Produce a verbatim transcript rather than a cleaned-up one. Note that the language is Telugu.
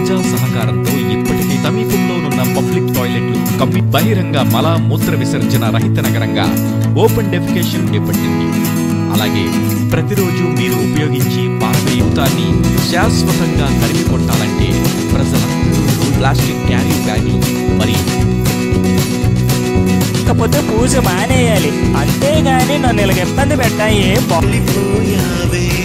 ప్రజా సహకారంతో ఇప్పటికీ సమీపంలోనున్న పబ్లిక్ టాయిలెట్లు కమ్మి బహిరంగ మల మూత్ర విసర్జన రహిత నగరంగా ఓపెన్ డెఫికేషన్ చేపట్టింది. అలాగే ప్రతిరోజు మీరు ఉపయోగించి పారవేయుతాన్ని శాశ్వతంగా తరిమి కొట్టాలంటే ప్రజలందరూ ప్లాస్టిక్ క్యారీ బ్యాగ్లు మరి కాకపోతే పూజ మానేయాలి, అంతేగాని నన్ను ఇలాగ ఇబ్బంది పెట్టాయి.